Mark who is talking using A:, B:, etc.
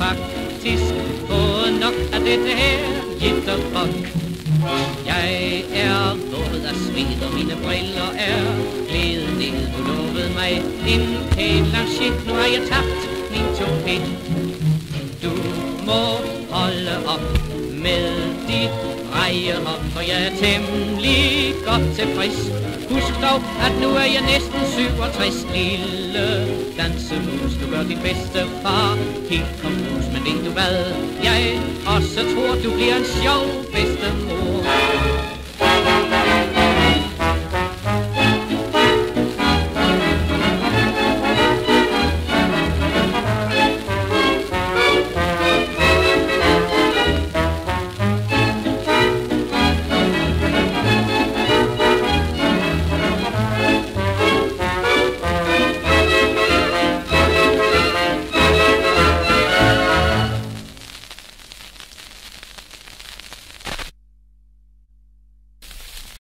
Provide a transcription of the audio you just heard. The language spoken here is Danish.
A: faktisk fået nok af dette her jitterbug. Jeg er våd af sved, og mine briller er glædet ned. Du lovede mig en pæn lang shit, nu har jeg tabt min topet. Du må holde op med dit rejehop, for jeg er temmelig godt tilfreds. Husk dog, at nu er jeg næsten 67. Lille dansemus, du gør dit bedste, far. Helt konfus, men ved du hvad? Jeg også tror, du bliver en sjov bedstemor.